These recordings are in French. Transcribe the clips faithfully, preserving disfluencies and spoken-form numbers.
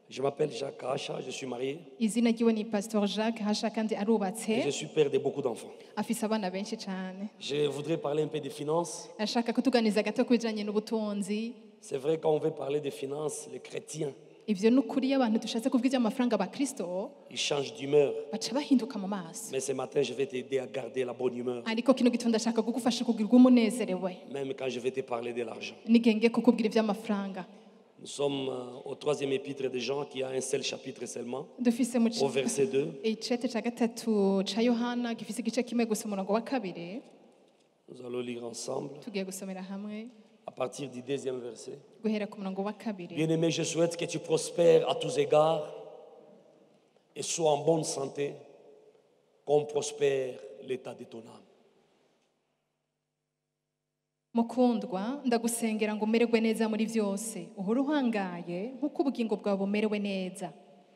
Je m'appelle Jacques Hacha, je suis marié izina ryiwe ni Pastor Jacques Hasha kandi et je arubatse suis père de beaucoup d'enfants. afise abana benshi cyane. Je voudrais parler un peu des finances. ashaka kutuganiza gato ku bijanye n'ubutunzi. C'est vrai, quand on veut parler des finances, les chrétiens, Ivyo n'ukuri iyo abantu dushatse kuvuga iby'amafaranga abakristo ils changent d'humeur. baca bahinduka mu maso. Mais ce matin, je vais t'aider à garder la bonne humeur, ariko kino gitondo ndashaka kugufasha kugira umunezerewe même quand je vais te parler de l'argent. n'igihe ngiye kukubwira iby'amafaranga. Nous sommes euh, au troisième épître de Jean qui a un seul chapitre seulement, dufise mu au verset deux. icete ca gatatu ca yohana gifise igice kimwe gusa umurongo wa kabiri Nous allons lire ensemble tugiye gusomera hamwe à partir du deuxième verset. guhera ku murongo wa kabiri. Bien-aimé, je souhaite que tu prospères à tous égards et sois en bonne santé, comme prospère l'état de ton âme. mukundwa ndagusengera ngo umererwe neza muri byose uhora uhangaye nk'uko ubugingo bwawe bumerewe neza.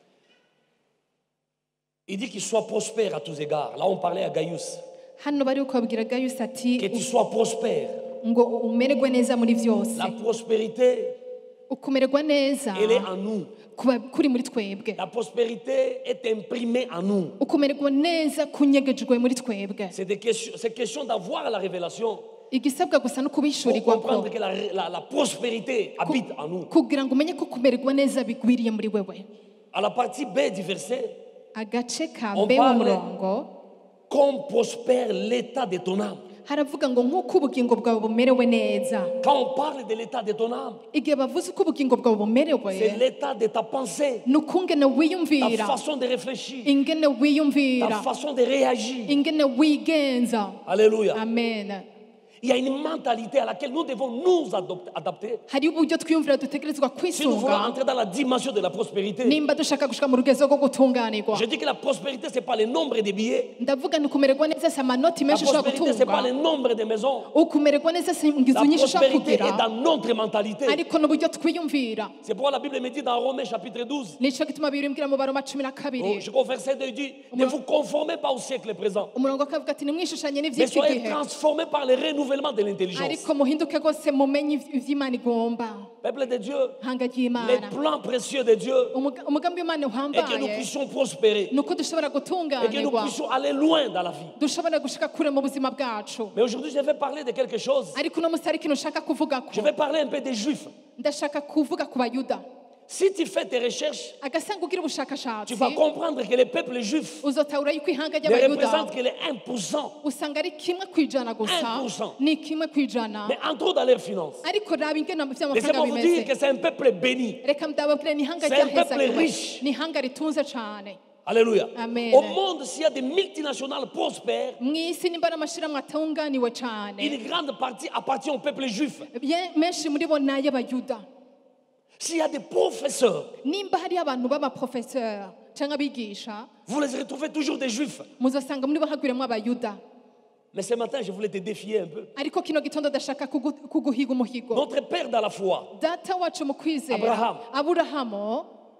Il dit qu'il soit prospère à tous égards. Là, on parlait à Gaius. hano bari ukabwira Gayus ati Que tu sois prospère. ngo umererwe neza muri byose. La prospérité, ukumererwa neza elle est en nous. kuba kuri muri twebwe. La prospérité est imprimée en nous. ukumererwa neza kunyegejwe muri twebwe. C'est des questions, c'est question d'avoir la révélation igisabwa gusa no pour kubishurirwa ko comprendre que la, la, la prospérité habite en nous. kugira ngo umenye ko kumererwa neza bigwiriye muri wewe. À la partie B du verset, agace ka On B mu parle- murongo comme prospère l'état de ton âme. haravuga ngo nk'uko ubugingo bwawe bumerewe neza. Quand on parle de l'état de ton âme, igihe bavuze uko ubugingo bwawe bumerewe c'est l'état de ta pensée, ni ukungene ta wiyumvira façon de réfléchir, ingene ta wiyumvira façon de réagir. ingene wigenza. Alléluia. amen. Il y a une mentalité à laquelle nous devons nous adopter- adapter hariho uburyo twiyumvira dutegerezwa si nous voulons kwisunga entrer dans la dimension de la prospérité. nimba dushaka gushika mu rugezo rwo gutunganirwa. Je dis que la prospérité, ce n'est pas le nombre de billets. ndavuga ni ukumererwa neza si amanoti La menshi ushobora prospérité, ce n'est pas gutunga. le nombre de maisons. ukumererwa neza si La ingizo nyinshi ushobora prospérité est kugira dans notre mentalité. ariko n'uburyo twiyumvira. C'est pourquoi la Bible me dit dans Romains chapitre douze, nicyo gituma bibilimbwira mu baroma cumi na au kabiri au verset deux, il dit, ne vous conformez pas au siècle présent, umurongo akavuga ati nimwishushanye mais n'ivy'iki soyez gihe transformés par le renouvellement de l'intelligence. ariko muhinduke rwose mumenye ivy'imana igomba. Peuple de Dieu, hanga les ry'imana plans précieux de Dieu Umuga- umugambi w'imana est que nous uhambaye puissions prospérer ni uko dushobora et que nous gutunganirwa puissions aller loin dans la vie. dushobora gushika kure mu buzima bwacu. Mais aujourd'hui, je vais parler de quelque chose. ariko uno munsi hari ikintu nshaka kuvuga ko Je vais parler un peu des Juifs. ndashaka kuvuga ku bayuda. Si tu fais tes recherches, agasanga ugira tu ubushakashatsi vas comprendre que le peuple juif uzotahura yuko ihanga ne ry'abayuda représente que les un pour cent, usanga ari kimwe ku ijana gusa un pour cent. ni kimwe ku ijana mais en trop dans leurs finances. ariko raba ingene vy'amafaranga Laissez-moi vous dire bimeze. que c'est un peuple béni. reka ndababwire ni ihanga C'est un peuple ryahezagiwe riche. ni ihanga ritunze cane. Alléluia. Amen. Au monde, s'il y a des multinationales prospères, mw'isi nimba ari amashirahamwe atunganiwe cane une grande partie appartient au peuple juif. Bien- menshi muri bo ni ay'abayuda. S'il y a des professeurs, nimba hari abantu b'abaprofeseur canke abigisha vous les retrouvez toujours des juifs. muzosanga muri bo hagwiremwo abayuda. Mais ce matin, je voulais te défier un peu. ariko kino gitondo ndashaka kugu- kuguhiga umuhigo. Notre père dans la foi, data wacu mu kwizera Abraham. aburahamu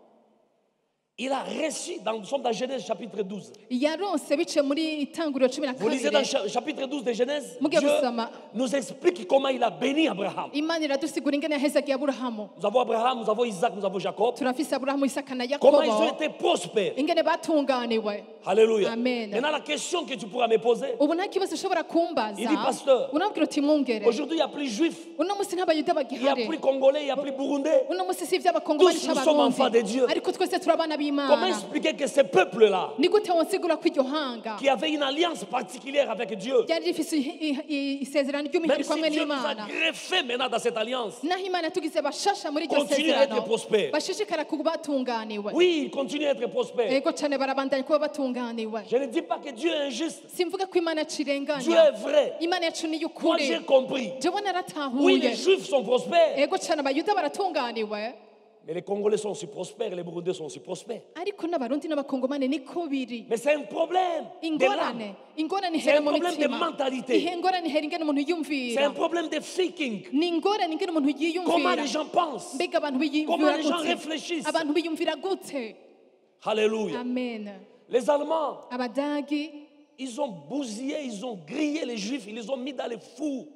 il a reçu, dans, nous sommes dans Genèse chapitre douze. yaronse biciye muri itanguriro cumi na Vous lisez dans kabiri. cha- chapitre douze de Genèse, Mugiye Dieu gusoma. nous explique comment il a béni Abraham. imana iradusigura ingene yahezagiye aburahamu. Nous avons Abraham, nous avons Isaac, nous avons Jacob. turafise aburahamu isaka na Comment ils ont yakobo été prospères. ingene batunganiwe. Alléluia. Amen. Maintenant, la question que tu pourras me poser, ubu nta kibazo ushobora kumbaza Il dit, pasteur, unabwira uti mwungere aujourd'hui, il n'y a plus juifs, uno munsi ntabayuda il n'y a bagihari plus congolais, il n'y a plus burundais. uno munsi si ivy'abakongomani Tous nous sommes enfants de Dieu. ariko twese turi abana Comment b'imana. expliquer que ce peuple-là, ni gute wonsigura ko iryo hanga qui avait une alliance particulière avec Dieu, ryari rifise i- i- i- isezerano même ry'umwihariko si hamwe Dieu nous a n'imana greffé maintenant dans cette alliance, naho imana tugize bashasha muri iryo Continue à être sezerano prospère. bashishikara kuba batunganiwe. oui, il continue à être prospère. ego cane barabandanya kuba batunganiwe. Je ne dis pas que Dieu est injuste. simvuga ko imana Dieu cirenganya est vrai. imana yacu ni Moi, y'ukuri. j'ai compris. jewe Oui, naratahuye les juifs sont prospères. ego cane abayuda baratunganiwe Mais les Congolais sont aussi prospères, les Burundais sont aussi prospères. ariko n'abarundi n'abakongomani niko biri. Mais c'est un problème de l'âme. ingorane ingorane C'est ihera un mu problème de mitima mentalité. ihe ingorane ihera ingene umuntu C'est un yiyumvira problème de thinking. ni ingorane ingene umuntu Comment yiyumvira les gens pensent. mbega abantu Comment biyumvira les gens gute réfléchissent. abantu biyumvira gute. Alléluia. amen. Les Allemands, abadagi ils ont bousillé, ils ont grillé les Juifs, ils les ont mis dans les fours,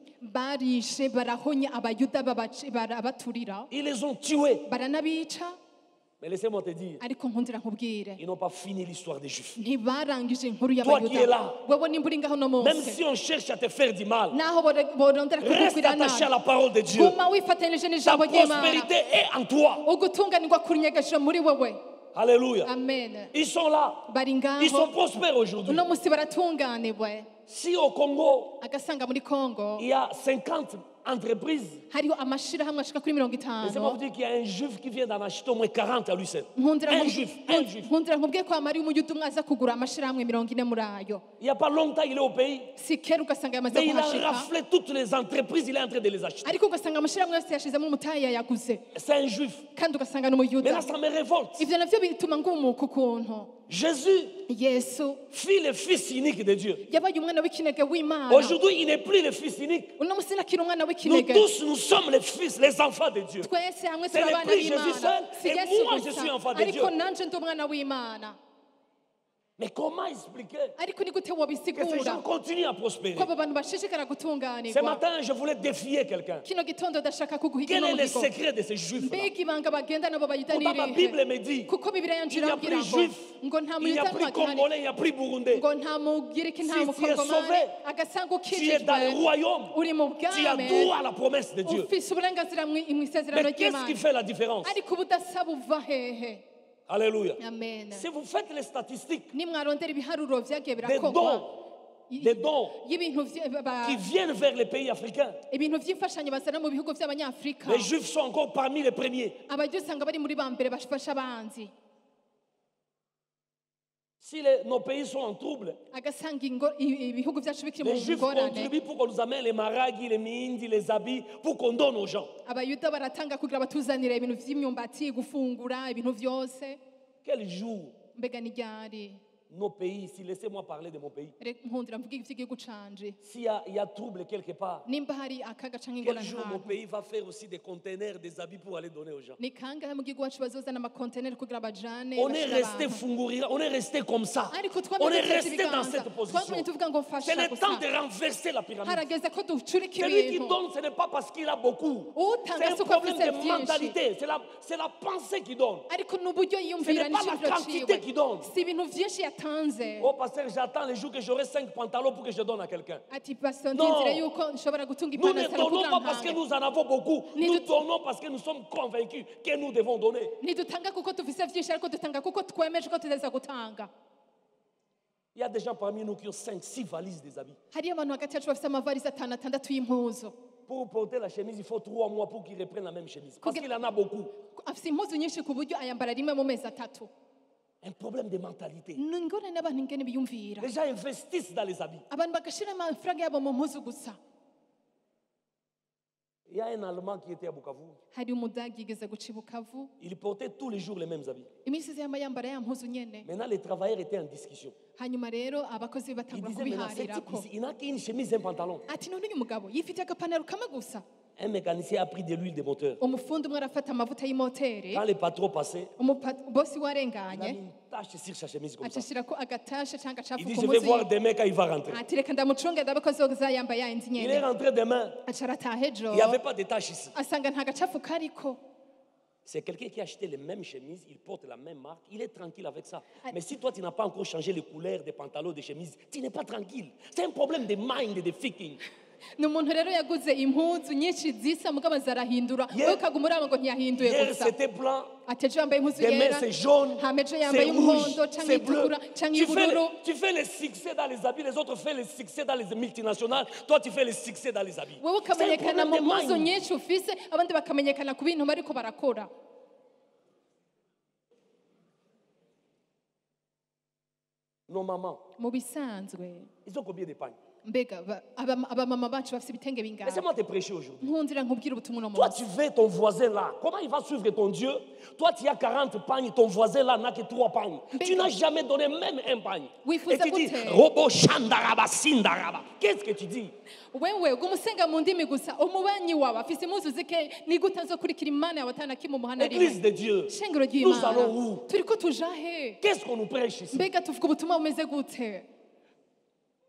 barishe barahonya abayuda babaci- barabaturira ils les ont tués. baranabica Mais laissez-moi te dire, ariko nkundira nkubwire ils n'ont pas fini l'histoire des Juifs. ntibarangije inkuru Toi qui es y'abayuda là, wewe nimba uri ngaho no même munsi si on cherche à te faire du mal, naho bore- borondera reste kukugwira attaché à nabi la parole de Dieu. guma wifatanije Ta n'ijambo ry'imana prospérité est en toi. ugutunganirwa kurinyegeje muri wewe Alléluia. amen Ils sont là. bari Ils sont ngaho prospères aujourd'hui. uno munsi baratunganirwe Si au Congo, agasanga muri kongo il y a cinquante entreprises, hariho amashirahamwe ashika kuri mirongo laissez-moi vous itanu dire qu'il y a un juif qui vient d'en acheter au moins quarante à lui seul. nkundira Un nku- juif, un juif. nkundira nkubwiye ko amari umuyuda umwe aza kugura amashirahamwe mirongo ine muri ayo Il n'y a pas longtemps, il est au pays. si kera ugasanga yamaze Mais il a kuhashika raflé toutes les entreprises, il est en train de les acheter. ariko ugasanga amashirahamwe yose yashizemo umutahe yayaguze C'est un juif. kandi ugasanga n'umuyuda Mais là, ça me révolte. ivyo navyo bituma ngumuka ukuntu Jésus yesu fit le fils unique de Dieu. yabaye umwana w'ikinege w'imana Aujourd'hui, il n'est plus le fils unique. uno musi nakiri umwana Nous w'ikinege tous, nous sommes les fils, les enfants de Dieu. twese hamwe C'est turi le abana prix Jésus b'imana seul, si et yesu moi, je suis gusa enfant de ariko Dieu. nanje ndi umwana w'imana Mais comment expliquer ariko ni gute que ces wobisigura gens continuent à prospérer? ko abo bantu bashishikara Ce gutunganirwa matin, je voulais défier quelqu'un. kino gitondo ndashaka kuguhiga Quel est le n'umuhigo secret de ces juifs-là? mbega ibanga bagenda nabo bayuda Pourtant, ma Bible n'irihe me dit kuko bibiriya il yanje n'y a irambwira plus ngo juif, ngo nta il n'y a muyuda plus n'uwagihari congolais, il n'y a plus burundais. ngo nta mugiriki nta Si tu es mukongomani sauvé, agasanga Tu es dans le ukijijwe royaume. uri mu Tu as bwami droit à la promesse de Dieu. ufise uburenganzira mu mu isezerano Mais qu'est-ce ry'imana qui fait la différence? ariko ubudasa buva hehe Alléluia. amen Si vous faites les statistiques nimwarondera ibiharuro vyagiye des birakorwa dons, des dons y'ibintu vye- ba- qui viennent vers les pays africains, ibintu vy'imfashanyo bazana mu bihugu vy'abanyafrika les juifs sont encore parmi les premiers. abaryo usanga bari muri ba mbere bafasha abanzi Si les- nos pays sont en trouble, agasanga ingo- i- ibihugu vyacu bikiri mu les juifs ngorane contribuent pour qu'on nous amène les maragis, les mindi, les habits, pour qu'on donne aux gens. abayuda baratanga kugira batuzanire ibintu vy'imyumbati gufungura ibintu vyose Quel jour mbega ni ryari nos pays, ici, laissez-moi parler de mon pays, Reka nkundira mvuge ivy'igihugu canje s'il y a, il y a trouble quelque part, nimba hari akaga canke quel ingorane jour mon ahantu pays va faire aussi des containers, des habits pour aller donner aux gens? ni kangahe mu gihugu wacu bazozana amakonteneri kugira bajane On est bashire resté abantu? fungurira, on est resté comme ça. ariko On est twamenye resté dans ibiganza cette position. twamenye tuvuga ngo C'est mfasha le temps gusa de renverser la pyramide. harageze ko ducurika Celui qui ibintu donne, ce n'est pas parce qu'il a beaucoup. Utanga C'est un si uko problème afise de vyinshi. mentalité. C'est la, c'est la pensée qui donne. ariko n'uburyo yiyumvira Ce n'est pas la n'iciyumviro quantité ciwe qui donne. si ibintu vyinshi yatanze Oh, pasteur, j'attends le jour que j'aurai cinq pantalons pour que je donne à quelqu'un. ati pastor Non. ndinzira yuko nshobora gutunga Nous ne ipantaro donnons kugira pas parce que ntange nous en avons beaucoup. Ni Nous du- donnons parce que nous sommes convaincus que nous devons donner. ntidutanga kuko dufise vyinshi ariko dutanga kuko twemeje ko tuteza gutanga Il y a des gens parmi nous qui ont cinq, six valises des habits. hariyo abantu hagati yacu bafise amavarisi atanu atandatu y'impuzu Pour porter la chemise, il faut trois mois pour qu'ils reprennent la même chemise. Parce Kugira- qu'il en a beaucoup. afise impuzu nyinshi ku buryo ayambara rimwe mu mezi atatu Un problème de mentalité. ni ingorane n'abantu ingene biyumvira Les gens investissent dans les habits. abantu bagashira amafaranga yabo mu mpuzu gusa Il y a un Allemand qui était à Bukavu. hari umudagi yigeze guca i bukavu Il portait tous les jours les mêmes habits. iminsi ize yama yambara ya mpuzu nyene Maintenant, les travailleurs étaient en discussion. hanyuma rero abakozi be Il batangura disait, maintenant, ce type kubiharirako ici, il n'a qu'une chemise et un pantalon. ati none uyu mugabo yifitiye agapantaro kamwe gusa Un mécanicien a pris de l'huile de moteur. umufundi umwe arafata amavuta y'imoteri Quand les patrons passaient, umupa- bosi il a mis warenganye une tache sur sa chemise comme ça. acashirako agatashe cyangwa Il agacafu dit, ku je vais muzi voir demain quand il va rentrer. ati reka ndamucunge ndabe ko azozayamba yayindi Il est nyene rentré demain. aca arataha ejo Il n'y avait pas de tache ici. asanga nta gacafu kariko C'est quelqu'un qui a acheté les mêmes chemises, il porte la même marque, il est tranquille avec ça. Mais si toi, tu n'as pas encore changé les couleurs des pantalons, des chemises, tu n'es pas tranquille. C'est un problème de mind et de thinking. ni umuntu rero yaguze impuzu nyinshi zisa mugabo zarahindura Ye- we ukaguma uraba ngo ntiyahinduye Hier, gusa c'était blanc. ati ejo yambaye impuzu Demain, yera c'est jaune, hama ejo c'est yambaye rouge, umuhondo canke c'est bleu. itukura canke Tu fais, ibururu le, tu fais les succès dans les habits, les autres font les succès dans les multinationales. Toi, tu fais les succès dans les habits. wewe C'est un ukamenyekana problème mu de mpuzu mind. nyinshi ufise abandi bakamenyekana ku bintu bariko barakora Nos mamans, mu bisanzwe ils ont combien d'épargne? mbega ba- aba- abamama bacu bafise ibitenge bingana Laissez-moi te prêcher aujourd'hui. nkundira nkubwire ubutumwa uno Toi, munsi tu veux ton voisin là. Comment il va suivre ton Dieu? Toi, tu as quarante pagnes, ton voisin là n'a que trois pagnes. Tu n'as jamais donné même un pagne. Oui, faut Et tu dis, s'abouter. Robo Shandaraba Sindaraba. Qu'est-ce que tu dis? wewe ugumusenga mu ndimi gusa umubanyi wawe afise impuzu zike ni gute azokurikira imana yawe atana kimwe umuhana Église rimwe de Dieu. shengero Nous allons ry'imana où? turiko tuja he Qu'est-ce qu'on nous prêche ici? mbega tuvuga ubutumwa bumeze gute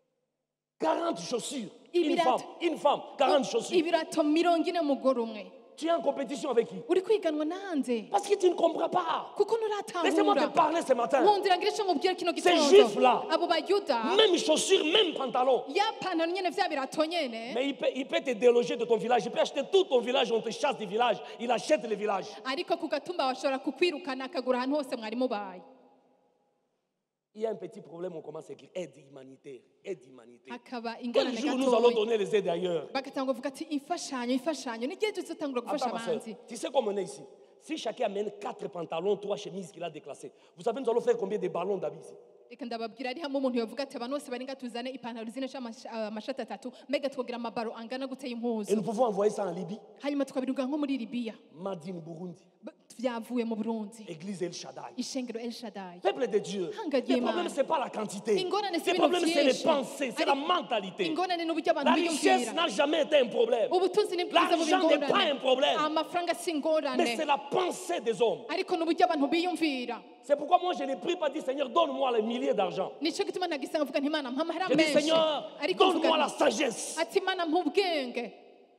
quarante chaussures. Une Ibirato. femme, une femme, quarante chaussures. ibirato mirongo ine umugore umwe Tu es en compétition avec qui? uri kwiganwa nande Parce que tu ne comprends pas. kuko Laissez-moi te nuratahura parler ce matin. nkundira ngira icyo mubwira kino Ces juifs-là, gitondo abo bayuda même chaussures, même pantalon. ya pantaro nyene vya birato nyene Mais il peut, il peut te déloger de ton village. Il peut acheter tout ton village, on te chasse du village. Il achète le village. ariko ku gatumba bashobora kukwirukana akagura ahantu hose mwari mubaye. Il y a un petit problème, on commence à écrire aide humanitaire, aide humanitaire. hakaba Quel ingorane jour nous allons gatoya donner les aides ailleurs? bagatanga kuvuga ati imfashanyo imfashanyo n'igihe tuzotangura gufasha Attends, ma soeur, abanzi. tu sais comment on est ici? Si chacun amène quatre pantalons, trois chemises qu'il a déclassées, vous savez, nous allons faire combien de ballons d'habits ici? reka ndababwira ari hamwe umuntu yavuga ati abantu bose bari nga tuzane ipantaro zine cyangwa amashati atatu mbega twogira amabaro angana guteye Et impuzu nous pouvons envoyer ça en Libye, hanyuma tukabiruga nko muri libiya Madine, Burundi, B- byavuye mu burundi Église El Shaddai. ishengero el shadai. Peuple de Dieu, Hanga le ry'Imana. problème, ce n'est pas la quantité. Ingorane si Le ibintu problème, c'est les byinshi. pensées, c'est la Ariko mentalité. ingorane ni uburyo La abantu richesse biyumvira n'a jamais été un problème. ubutunzi ni bwiza mu L'argent n'est pas un bingorane problème. amafaranga si ingorane Mais c'est la pensée des hommes. ariko ni uburyo abantu biyumvira. C'est pourquoi moi, je ne prie pas, dire Seigneur, donne-moi les milliers d'argent. nicyo gituma nagisanga mvuga nti imana mpa amahera Je dis, menshi Seigneur, ariko mvuga donne-moi la nti sagesse. ati imana mpa ubwenge.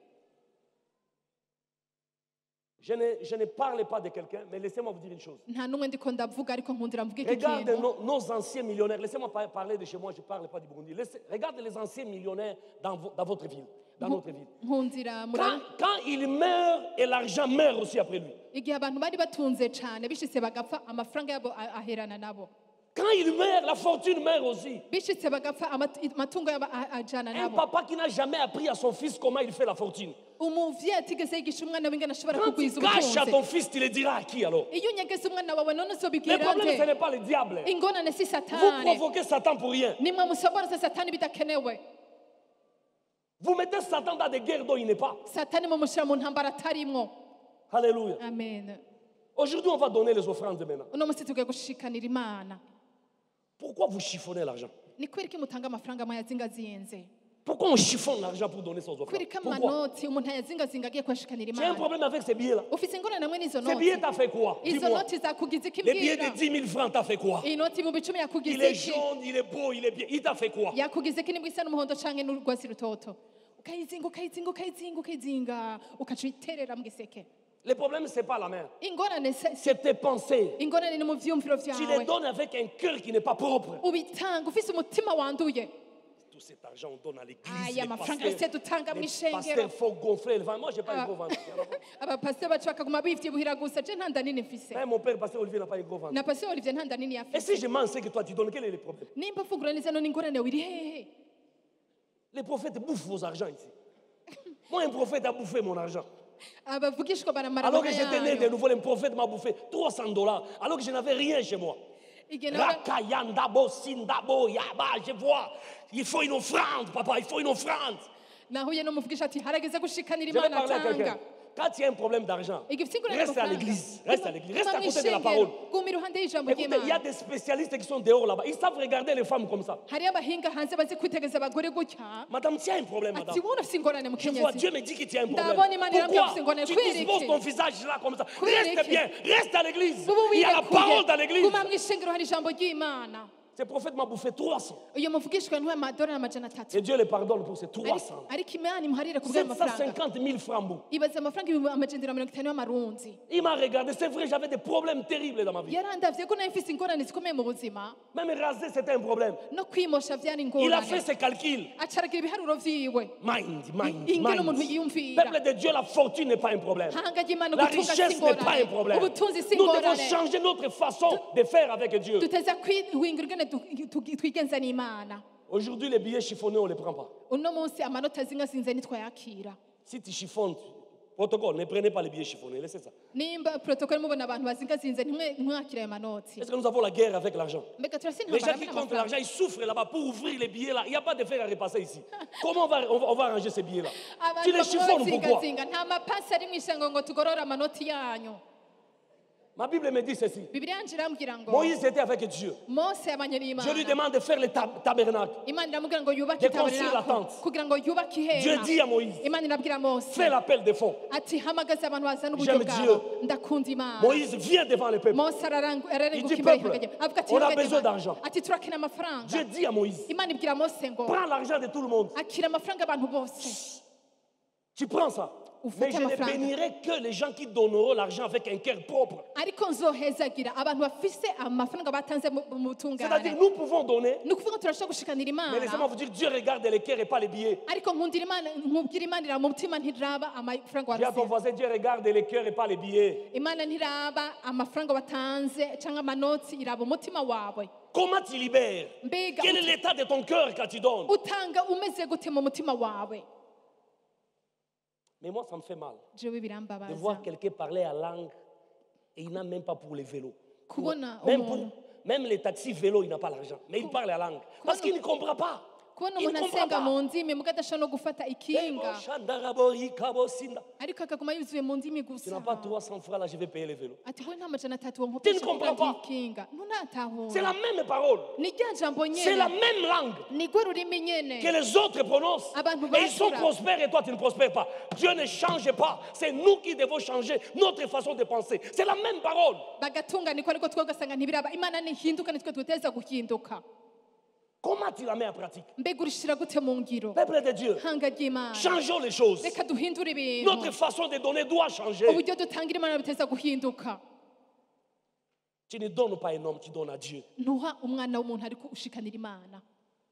Je ne, je ne parle pas de quelqu'un, mais laissez-moi vous dire une chose. nta n'umwe ndiko ndavuga ariko nkundira mvuge iki Regarde kintu. nos, nos anciens millionnaires. Laissez-moi par- parler de chez moi, je ne parle pas du Burundi. Laissez- regarde les anciens millionnaires dans, vo- dans votre ville, dans notre ville. nkundira Quand, murang quand il meurt, et l'argent meurt aussi après lui. igihe abantu bari batunze cyane bishitse bagapfa amafaranga yabo a- aherana nabo Quand il meurt, la fortune meurt aussi. bishitse bagapfa amat- amatungo yabo a- ajana Un nabo. papa qui n'a jamais appris à son fils comment il fait la fortune. umuvyeyi atigeze yigisha umwana we ingene ashobora Quand tu kugwiza caches à ubutunzi. ton fils, tu le diras à qui alors? iyo unyegeza umwana wawe none Le uzobibwira problème, ce nde? n'est pas le diable. ingorane si Vous satani provoquez Satan pour rien. nimwe musoboroza satani bidakenewe. Vous mettez Satan dans des guerres dont il n'est pas. satani mumushyira mu ntambara atarimwo. Alléluia. amen. Aujourd'hui, on va donner les offrandes maintenant. uno munsi tugiye gushikanira imana. Pourquoi vous chiffonnez l'argent? ni kweri ko mutanga amafaranga mwayazingazinze. Pourquoi on chiffonne l'argent pour donner son offrande? kweri ko Pourquoi? amanoti umuntu ayazingazinga agiye kuyashikanira J'ai un imana. problème avec ces billets-là. ufise ingorane hamwe n'izo Ces billets, noti. t'as fait quoi? izo Dis-moi. noti zakugize iki Les billets de mbwira? dix mille francs, t'as fait quoi? iyi noti ibihumbi icumi Il yakugize est iki? jaune, il est beau, il est bien. Il t'a fait quoi? yakugize iki nibwo isa n'umuhondo canke n'urwatsi rutoto? ukayizinga ukayizinga ukayizinga ukayizinga ukaca uyiterera mu giseke. Le problème, ce n'est pas la main. ingorane se- C'est tes pensées. ingorane ni mu vyumviro Tu les vyawe. donnes avec un cœur qui n'est pas propre. ubitanga ufise umutima wanduye. Tout cet argent, on donne à l'église. aya Les mafaranga pasteurs, yose dutanga mu les ishengero. pasteurs, faut gonfler le ventre. Moi, je n'ai pas un gros ventre. abapasiteri bacu bakaguma bivyibuhira gusa je nta nda nini mfise. Même mon père, pasteur Olivier, n'a pas un gros ventre. na pasiteri Olivier nta nda nini Et yafise. si je mange ce que toi tu donnes, quel est le problème? nimba fungura neza none ingorane yawe iri hehe? Les prophètes bouffent vos argents ici. Moi, un prophète a bouffé mon argent. abavugishwa baramara Alors que amagara j'étais né de yayo. nouveau, le prophète m'a bouffé trois cents dollars. Alors que je n'avais rien chez moi. igihe nawe Rakayandabo, Sindabo, Yaba, je vois. Il faut une offrande, papa, il faut une offrande. nahuye n'umuvugisha ati harageze gushikanira Je vais imana parler à quelqu'un. atanga. Quand tu as un problème d'argent, igihe ufite ingorane reste à y'amafaranga, l'église. Reste à l'église. Reste guma à mu côté de la ishengero, parole. guma iruhande y'ijambo Écoutez, il y a ry'imana. des spécialistes qui sont dehors là-bas. Ils savent regarder les femmes comme ça. hariyo abahinga hanze bazi kwitegereza abagore gutya. Madame, tu as un problème, madame. ati wowe ufite ingorane Je vois, Dieu mukenyezi. me dit que tu as un Ndabona problème. Imana irambwira Pourquoi ngo tu nkwereke. disposes ton visage là comme ça? Nkwereke. Reste bien, reste à l'église. ubu Il y a la parole dans wirekuye l'église. guma mu ishengero hari ijambo ry'imana. Ce prophète m'a bouffé trois cents. uyu muvugishwa ntuwe amadolari amajana atatu. Et Dieu le pardonne pour ces trois cents. ariko imana imuharire ku bw'ayo sept cent mafaranga. cinquante mille francs. bou. ibaza amafaranga ibihumbi amajana mirongo itanu y'amarundi. Il m'a regardé. C'est vrai, j'avais des problèmes terribles dans ma vie. yarandavye ko nayo mfise ingorane zikomeye mu buzima. Même raser, c'était un problème. no kwimosha vyari Il a fait ingorane. ses calculs. acaragira ibiharuro vyiwe. Mind, mind, ingene umuntu mind. yiyumvira. Peuple de Dieu, la fortune n'est pas un problème. hanga ry'imana La gutunga richesse si n'est pas un ingorane. problème. ubutunzi si Nous devons ingorane. changer notre façon de faire avec Dieu. duteza kwihwingira ingene tu- tu- twigenza n'imana. Aujourd'hui, les billets chiffonnés, on ne les prend pas. uno munsi amanota azingazinze nitwayakira. Si tu chiffonnes, protocole, ne prenez pas les billets chiffonnés, laissez ça. nimba protokole mubona abantu bazingazinze ntimwe- ntimwakire ayo manoti. Est-ce que nous avons la guerre avec l'argent? mbega turasi Les gens intambara qui hamwe comptent n'amafaranga. l'argent, ils souffrent là-bas pour ouvrir les billets là. Il n'y a pas de fer à repasser ici. Comment on va, on va, on va arranger ces billets là? abantu Tu les baguma chiffonnes pourquoi? bazingazinga nta mapasi ari mu ishengo ngo tugorore amanoti yanyu. Ma Bible me dit ceci. bibiliya yanje irambwira ngo Moïse était avec Dieu. mose yabanye n'imana. Je lui demande de faire le tab- tabernacle. imana iramubwira ngo yubake De construire la itabernakulo tente. kugira ngo yubake Dieu ihema. dit à Moïse, imana irabwira mose fais l'appel des fonds. ati hamagaza abantu bazana uburyo J'aime bwabo. ndakunda imana. Moïse vient devant le peuple. mose ararangu- ararenguka Il dit, imbere peuple, y'ihanga rye. avuga ati on a "Ihanga besoin ry'Imana." d'argent. ati turakeneye amafaranga. Dieu dit à Moïse, imana ibwira mose ngo prends l'argent de tout le monde. akira amafaranga abantu bose. Tu prends ça. ufate je ne amafaranga bénirai que les gens qui donneront l'argent avec un cœur propre. ariko nzohezagira abantu bafise amafaranga batanze mu mu C'est-à-dire, butungane nous pouvons donner, ni ukuvuga ngo turashobora gushikanira mais laissez-moi imana vous dire, Dieu regarde les cœurs et pas les billets. ariko nkundira imana nkubwira imana iraba mu mutima ntiraba amafaranga Dis à ton warasize voisin, Dieu regarde les cœurs et pas les billets. imana ntiraba amafaranga watanze cyangwa amanotsi iraba umutima wawe Comment tu libères? mbega Quel est ut- l'état de ton cœur quand tu donnes? utanga umeze gute mu mutima wawe Mais moi, ça me fait mal jewe de birambabaza voir quelqu'un parler à langue et il n'a même pas pour les vélos. kubona Même, umuntu pour, même les taxis vélos, il n'a pas l'argent. Mais il parle la langue. Parce qu'il ne comprend pas. kubona Il ne umuntu comprend asenga mu pas. ndimi muga adashobora no gufata ikinga Tu ariko akaguma yuzuye mu ndimi gusa n'as pas trois cents francs là, je vais payer les vélos. ati we nta majana atatu Tu ne wonkopesha comprends kugira pas. ikinga C'est la ntunatahura même parole. ni rya jambo C'est la nyene même langue ni rwo rurimi nyene que les autres prononcent. Abantu Et ils sont bashura. prospères et toi, tu ne prospères pas. Dieu ne change pas. C'est nous qui devons changer notre façon de penser. C'est la même parole. bagatunganirwa ariko twebwe ugasanga ntibiraba imana ntihinduka nitwe duteza guhinduka Comment tu la mets en pratique? mbega urishira gute mu ngiro Peuple de Dieu, hanga ry'imana changeons les choses. reka duhindure ibintu Notre façon de donner doit changer. uburyo dutangira imana biteza guhinduka Tu ne donnes pas un homme, tu donnes à Dieu. ntuha umwana w'umuntu ariko ushikanira imana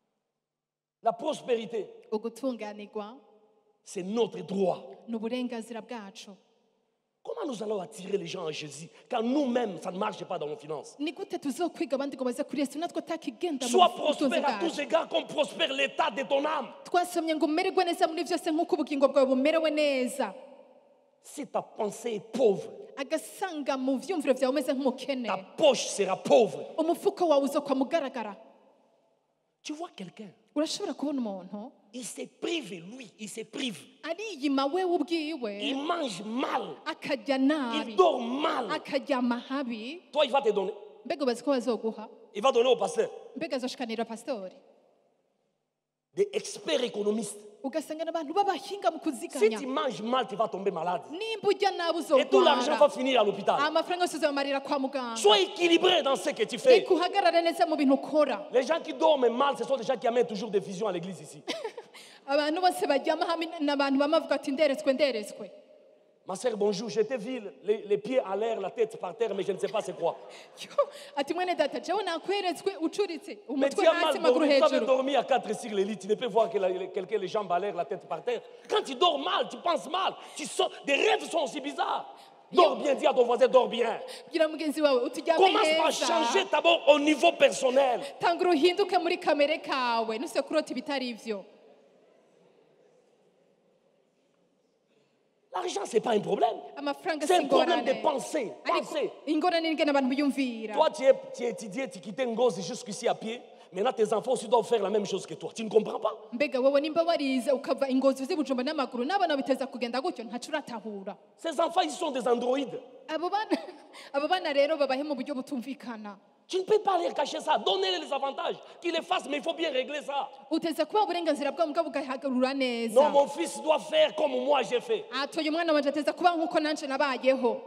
La prospérité, ugutunganirwa c'est notre droit. ni uburenganzira bwacu Comment nous allons attirer les gens à Jésus quand nous-mêmes, ça ne marche pas dans nos finances? ni gute tuzokwiga abandi ngo baze kuri yesu natwe atakigenda mu Sois butunzi prospère à tous bwacu égards comme prospère l'état de ton âme. twasomye ngo umererwe neza muri byose nk'uko ubugingo bwawe bumerewe neza Si ta pensée est pauvre, agasanga mu vyumviro vyawe umeze nk'umukene ta poche sera pauvre. umufuko wawe uzokwa mugaragara Tu vois quelqu'un, urashobora kubona umuntu il se prive, lui, il se prive. ariyima wewe ubwiwe Il mange mal, akarya nabi il dort mal. akaryama habi Toi, il va te donner. mbega ubazi ko bazoguha Il va donner au pasteur. mbega azoshikanira pasitori Des experts économistes. ugasanga n'abantu b'abahinga mu Si kuziganya tu manges mal, tu vas tomber malade. nimba urya nabi Et tout l'argent va uzogwara finir à l'hôpital. amafaranga yose uzamarira kwa muganga Sois équilibré dans ce que tu fais. reka uhagarare neza mu bintu ukora Les gens qui dorment mal, ce sont des gens qui amènent toujours des visions à l'église ici. abantu bose baryama hamwe n'abantu bamwe bavuga ati nderetswe nderetswe Ma sœur, bonjour, je te vis les, les pieds à l'air, la tête par terre, mais je ne sais pas c'est quoi. Yo, ati mwene data jewe nakweretswe ucuritse Mais tu umutwe as mal hasi amaguru dormi, tu avais hejuru dormi à quatre sur le lit, tu ne peux voir que la- quelqu'un les jambes à l'air, la tête par terre. Quand tu dors mal, tu penses mal, tu sors, des rêves sont aussi bizarres. Dors bien, dis à ton voisin, dors bien. bwira mugenzi wawe uturyame Commence par heza changer d'abord au niveau personnel. tangura uhinduke muri kamere kawe nuse kurota ibitari ivyo L'argent, ce n'est pas un problème. amafaranga C'est si un problème ingorane de pensée. ariko Pensée. ingorane ni ingene abantu biyumvira Toi, tu es, tu es étudié, tu quittais Ngozi jusqu'ici à pied. Maintenant, tes enfants aussi doivent faire la même chose que toi. Tu ne comprends pas? mbega wowe nimba warize ukava ingozi uzi bujumba n'amaguru n'abana biteza kugenda gutyo ntaco uratahura Ces enfants, ils sont des androïdes. abo bana abo bana rero babahe mu buryo butumvikana Tu ne peux pas leur cacher ça. Donnez-les les avantages. Qu'ils les fassent, mais il faut bien régler ça. uteza kuba uburenganzira bwabo mbwa bugahagarura Non, neza mon fils doit faire comme moi j'ai fait. atoye umwana wanje ateza kuba nk'uko nanje nabayeho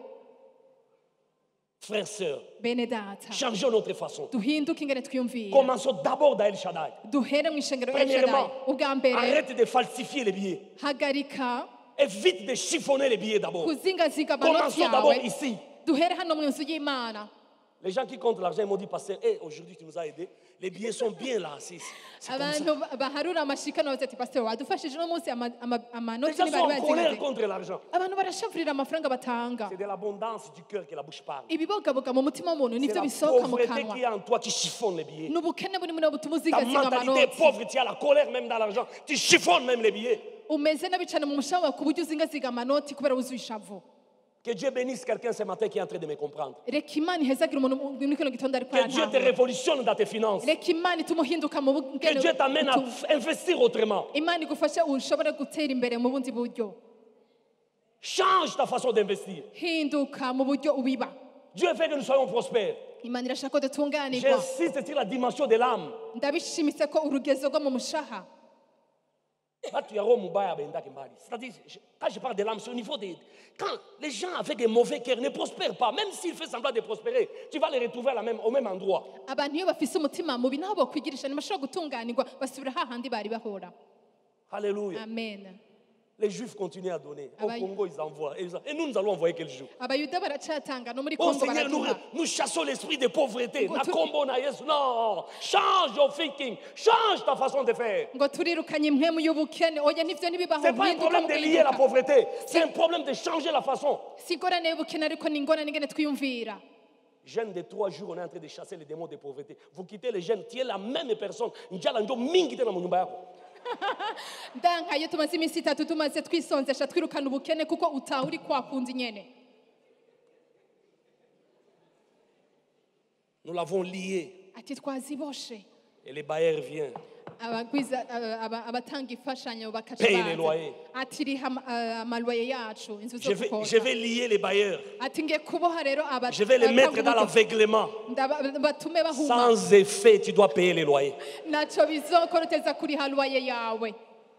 Frères, sœurs, bene data changeons notre façon. duhinduke ingene twiyumvira Commençons d'abord d'Ael Shaddai. duhere mu ishengero Premièrement, elshadai ubwa mbere arrête de falsifier les billets. hagarika Évite de chiffonner les billets d'abord. kuzingazinga amanoti Commençons d'abord yawe ici. duhere hano mu nzu y'imana Les gens qui comptent l'argent, ils m'ont dit, pasteur, hey, aujourd'hui tu nous as aidés. Les billets sont bien là. C'est c'est comme ça. abantu baharura amashikano bavuze ati pasiteri wadufashije uno munsi ama- ama- Les amanoti gens sont ntibari en colère bazigaze contre l'argent. abantu barashavurira amafaranga batanga C'est de l'abondance du cœur que la bouche parle. ibibogaboga mu mutima w'umuntu C'est nivyo la bisohoka mu pauvreté kanwa qui est en toi qui chiffonne les billets. ni ubukene buri muri butuma Ta uzigazinga mentalité est amanoti pauvre, tu as la colère même dans l'argent. Tu chiffonnes même les billets. umeze nabi cane mu mushaha wawe ku buryo uzingazinga amanoti kubera wuzuye ishavu Que Dieu bénisse quelqu'un ce matin qui est en train de me comprendre. reka imana ihezagire umuntu muri kino gitondo ariko Que Dieu te arantahura révolutionne dans tes finances. reka imana itume uhinduka mu Que Dieu t'amène à bugene f- investir autrement. imana igufashe ushobore gutera imbere mu bundi buryo Change ta façon d'investir. hinduka mu buryo ubiba Dieu veut que nous soyons prospères. imana irashaka ko dutunganirwa J'insiste sur la dimension de l'âme. ndabishimitse ko urugezo rwo mu mushaha Là, tu as Mubaya Benda Kimbali. C'est-à-dire, je- quand je parle de l'âme, c'est au niveau des. Quand les gens avec un mauvais cœur ne prospèrent pas, même s'ils font semblant de prospérer, tu vas les retrouver à la même, au même endroit. abantu iyo bafise umutima mubi naho bokwigirisha ntibashobora gutunganirwa basubira hahandi bari bahora Alléluia. amen Les Juifs continuent à donner. Au Abaye- Congo, ils envoient. Et, ils- et nous, nous allons envoyer quel jour? abayuda baracatanga no muri Oh kongo Seigneur, nous, baraduha nous chassons l'esprit de pauvreté. Ngo Na tu- combo na Yesu. Non, change your thinking. Change ta façon de faire. ngo turirukanye impwemu y'ubukene oya nivyo ntibibaho Ce n'est pas un hinduka problème mu de lier la guhinduka pauvreté. C'est un problème de changer la façon. si ingorane y'ubukene ariko ni ingorane ingene twiyumvira. Jeûne de trois jours, on est en train de chasser les démons de pauvreté. Vous quittez les jeunes, tu es la même personne. Njala njo mingi tena mu nyumba yako. ndanka iyo tumaze iminsi itatu tumaze twisonzesha twirukana ubukene kuko utaha uri kwa kundi nyene. Nous l'avons lié. ati twaziboshe Et les bailleurs viennent. abagwiza aba- aba- abatanga imfashanyo bakaca Paye les baza. loyers. ati riha ama- ah, amaluwaye yacu inzu zo Je vais, je gukota vais lier les bailleurs. ati ngiye kuboha rero aba- Je vais les abatanga mettre dans uburyo. l'aveuglement. Ndaba- batume bahuma Sans effet, tu dois payer les loyers. ntacyo bizokora uteza kuriha luwaye yawe.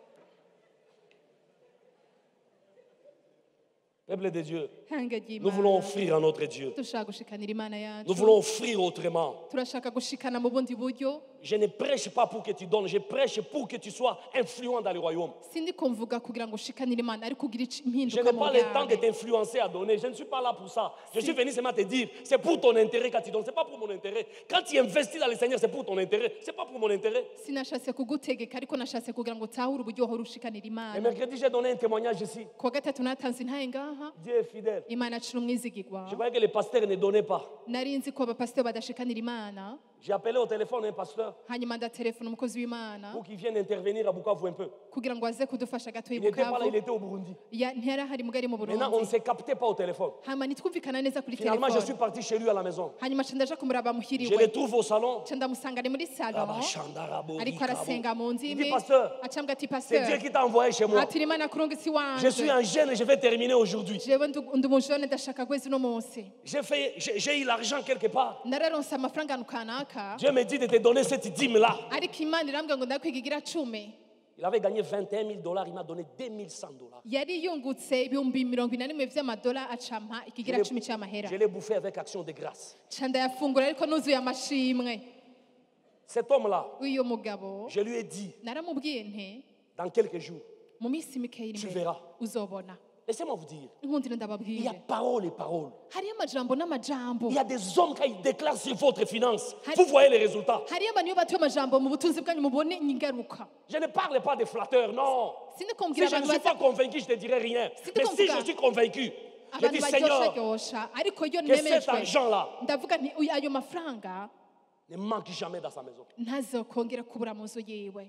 Peuple de Dieu, Hanga nous ry'Imana. voulons offrir à notre Dieu. dushaka gushikanira imana Nous yacu voulons offrir autrement. turashaka gushikana mu bundi buryo. Je ne prêche pas pour que tu donnes, je prêche pour que tu sois influent dans le royaume. sindi kumvuga kugira ngo ushikanire imana ariko ugira ici- Je impinduka n'ai mu pas le temps de bwawe. t'influencer à donner. Je ne suis pas là pour ça. Je suis venu seulement te dire, c'est pour ton intérêt quand tu donnes. Ce n'est pas pour mon intérêt. Quand tu investis dans le Seigneur, c'est pour ton intérêt. Ce n'est pas pour mon intérêt. sinashatse kugutegeka ariko nashatse kugira ngo utahure uburyo uhora ushikanira Et imana. mercredi, j'ai donné un témoignage ici. kuwa gatatu natanze intahe ngaha Dieu est fidèle. imana acira umwizigirwa. Je voyais que les pasteurs ne donnaient pas. nari nzi ko abapasiteri badashikanira imana J'ai appelé au téléphone un pasteur hanyuma ndatelefona umukozi w'imana pour qu'il vienne intervenir à Bukavu un peu. kugira ngo aze kudufasha gato Il n'était pas là, il ibukavu était au Burundi. ntiyari ahari mugari mu Maintenant, on ne burundi se captait pas au téléphone. hanyuma ntitwumvikana neza kuri Finalement, je suis telefone parti chez lui à la maison. hanyuma ca ndaja kumuraba Je muhiriwe le trouve au salon. ca ndamusanga ari muri salo Là-bas, Chandarabo, ariko arasenga mu Il dit, ndimi pasteur, acambwa ati c'est Dieu pasteur qui t'a envoyé chez moi. ati ni imana kurungitse Je suis iwanje en gêne et je vais terminer aujourd'hui. jewe ndu- ndi umujone ndashaka kwezi uno munsi J'ai fait, j'ai j'ai eu l'argent quelque part. nararonse amafaranga ahantu kanaka Dieu me dit de te donner cette dîme-là. ariko imana irambwira ngo ndakwigigira cumi. Il avait gagné vingt et un mille dollars, il m'a donné deux mille cent dollars. yari yungutse ibihumbi mirongo ine n'imwe vy'amadola acampa Je ikigira l'ai- cumi c'amahera je l'ai bouffé avec action de grâce. ca ndayafungura ariko nuzuye amashimwe. Cet homme-là, uyo mugabo je lui ai dit, naramubwiye nte dans quelques jours, mu minsi mikeya iri Tu imbere verras. uzobona. laissez-moi vous dire, inkundira il y a ndababwire parole et parole. hariyo amajambo n'amajambo Il y a des hommes quand ils déclarent sur votre finance, Hari- vous voyez les résultats. hariyo abantu iyo batuye amajambo mu butunzi bwanyu mubone ingaruka. Je ne parle pas des flatteurs, non. sindi Si kumbwira je ne abantu suis pas baza- convaincu, je ne te dirai rien. C'est Mais comme si ça. je suis convaincu, je abantu dis baryosha Seigneur, ryosha ariko iyo que cet nemejwe argent-là ndavuga nti uyu- ayo mafaranga ne manque jamais dans sa maison. ntazokongera kubura mu nzu yiwe.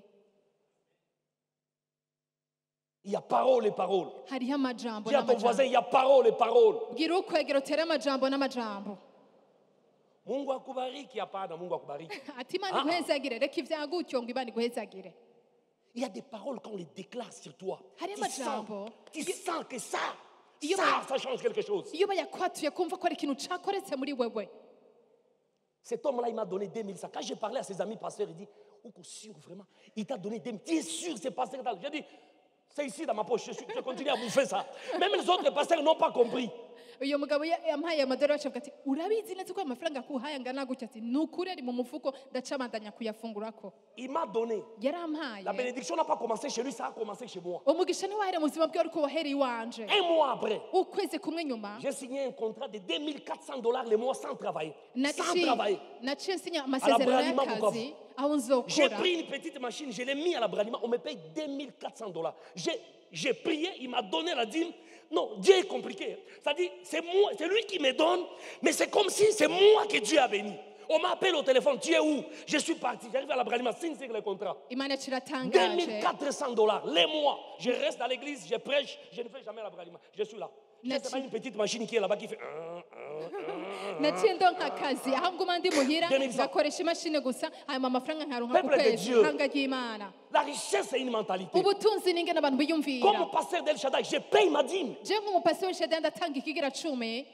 Il y a parole et parole. hariho amajambo Dis à ton voisin, n'amajambo il y a parole et parole. bwira ukwegera utere amajambo n'amajambo Mungu akubariki, hapana, Mungu akubariki. ati imana Ah. iguhezagire reka ivya gutyo ngo imana iguhezagire. Il y a des paroles quand on les déclare sur toi. Hariyo Tu sens, amajambo. tu sens que ça, Iyo ça, ba- ça change quelque chose. iyo bayakwatuye kumva ko ari ikintu cakoretse muri wewe. Cet homme-là, il m'a donné deux mille. Quand j'ai parlé à ses amis pasteurs, il dit, Ouko, sûr, vraiment, il t'a donné deux mille. Tu es sûr, c'est pasteur. J'ai dit, c'est ici dans ma poche, je, suis- je continue à bouffer ça. Même les autres pasteurs n'ont pas compris. uyu mugabo ya- yampaye amadolari acavuga ati urabizi neza ko ayo mafaranga akuhaye angana gutya ati ni ukuri ari mu mufuko ndacabandanya kuyafungurako. Il m'a donné. La yarampaye bénédiction n'a pas commencé chez lui, ça a commencé chez moi. umugisha ni wahere mu buzima bwe ariko wahereye iwanje. Un mois après, ukwezi kumwe nyuma j'ai signé un contrat de deux mille quatre cents dollars le mois sans travailler. Sans naciye travailler. naciye nsinya amasezerano Bralima y'akazi aho J'ai nzokora. pris une petite machine, je l'ai mis à la Bralima, on me paye deux mille quatre cents dollars. J'ai, j'ai prié, il m'a donné la dîme. Non, Dieu est compliqué. C'est-à-dire, c'est moi, c'est lui qui me donne, mais c'est comme si c'est moi que Dieu a béni. On m'appelle au téléphone, tu es où? Je suis parti, j'arrive à la Bralima, signe sur le contrat. imana deux kiratangaje mille quatre cents dollars, les mois. Je reste à l'église, je prêche, je ne fais jamais la Bralima. Je suis là. Je sais pas une petite machine qui est là-bas qui fait. un, un, un, un. naciye ndonka akazi aho nguma ndi muhira deux mille cent. ngakoresha imashini gusa hanyuma amafaranga nkaronka ku Peuple de kwezi Dieu. ihanga ry'imana. La richesse, c'est une mentalité. ubutunzi ni ingene abantu Comme biyumvira. pasteur d'El Shaddai, je paye ma dîme. je nk'umupasi w'isheda ndatanga ikigira cumi.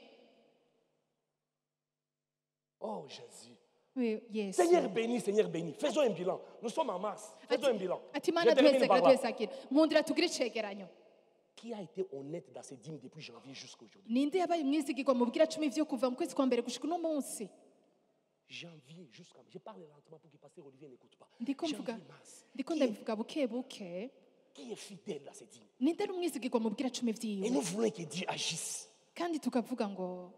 Oh Jésus. We- yesu Seigneur béni, Seigneur béni. Faisons un bilan. Nous sommes en mars. Faisons un bilan. ati Je mana termine duhezagire par là. duhezagire nkundira tugire icegeranyo. Qui a été honnête dans ses dîmes depuis janvier jusqu'à aujourd'hui? ninde yabaye umwizigirwa mu bwira cumi vyo kuva mu kwezi kwa mbere gushika uno munsi. Janvier jusqu'à. Je parle lentement pour que pasteur Olivier n'écoute pas. ndiko mvuga Janvier, mars. ndiko Qui, ndabivuga buke buke. qui est fidèle à ses dîmes. ninde ari umwizigirwa mu bwira cumi Et vyiwe nous voulons que Dieu agisse. kandi tukavuga ngo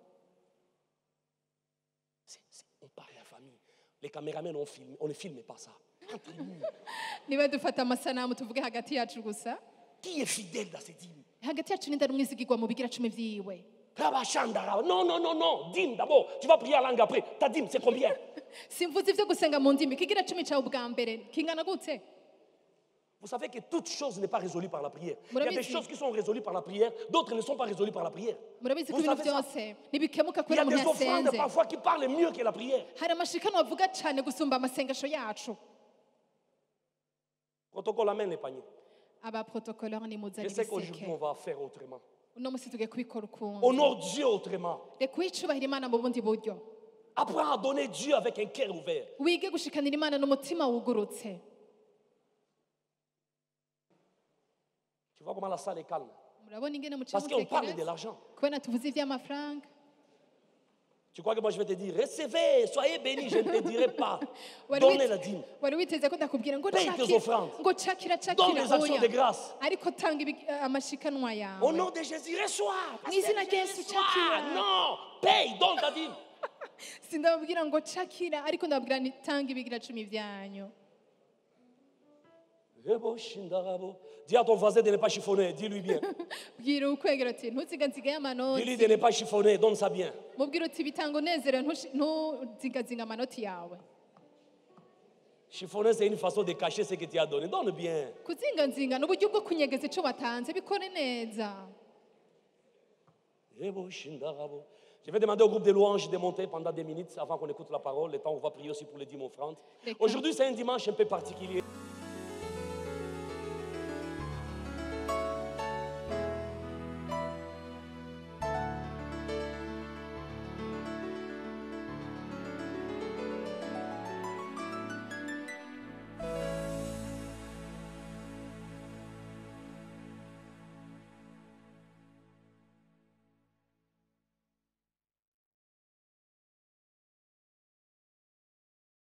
C'est- c'est- on parle à la famille. Les caméramans, on, filme, on ne filme pas ça. Entre nous, niba dufata amasanamu tuvuge hagati yacu gusa qui est fidèle à ses dîmes? hagati yacu ninde ari umwizigirwa mu bigira cumi vyiwe Rabachandara. Non, non, non, non. Dîme d'abord. Tu vas prier à langue après. Ta dîme, c'est combien? simvuze ivyo gusenga mu ndimi kigira cumi cawe ubwa mbere kingana gute Vous savez que toute chose n'est pas résolue par la prière. Il y a Murabizi. des choses qui sont résolues par la prière, d'autres ne sont pas résolues par la prière. murabizi ko Vous ibintu savez ça? byose ntibikemuka Il y a kubera des umuntu offrandes yasenze parfois qui parlent mieux que la prière. hari amashikano avuga cane gusumba amasengesho yacu Protocole, amène les paniers. abaprotokoleur nimuzane Je sais qu'aujourd'hui, ibiseke on va faire autrement. uno musi tugiye kubikora ukundi Honore Dieu autrement. reka wicubahira imana mu bundi buryo Apprends à donner Dieu avec un cœur ouvert. wige gushikanira imana n'umutima wugurutse Tu vois comment la salle est calme? murabona ingene muciye Parce qu'on parle de mutekereza l'argent. kubera tuvuze ivy'amafaranga Tu crois que moi je vais te dire, recevez, soyez bénis, je ne te dirai pas. Wari Donnez wit- la dîme. wari witeze ko ndakubwira ngo Paye tes cakira offrandes. ngo cakira Donne cakira les actions oya. de grâce. ariko tanga ibi- amashikanwa Au yawe nom de Jésus, reçois. Mu izina rya Yesu, cakira. Non, paye, donne ta dîme. sindababwira ngo cakira ariko ndababwira nti tanga ibigira cumi vyanyu Rebo shindarabo. Dis à ton voisin de ne pas chiffonner, dis-lui bien. bwira ukwegera ati ntuzigaziga Dis-lui y'amanoti de ne pas chiffonner, donne ça bien. mubwira uti bitanga unezero ntushi- ntuzigazinga amanoti yawe Chiffonner, c'est une façon de cacher ce que tu as donné. Donne bien. kuzingazinga ni uburyo bwo kunyegeza ico watanze bikore neza Rebo shindarabo. Je vais demander au groupe de louanges de monter pendant des minutes avant qu'on écoute la parole, le temps où on va prier aussi pour les dîmes offrandes. D'accord. Aujourd'hui, c'est un dimanche un peu particulier.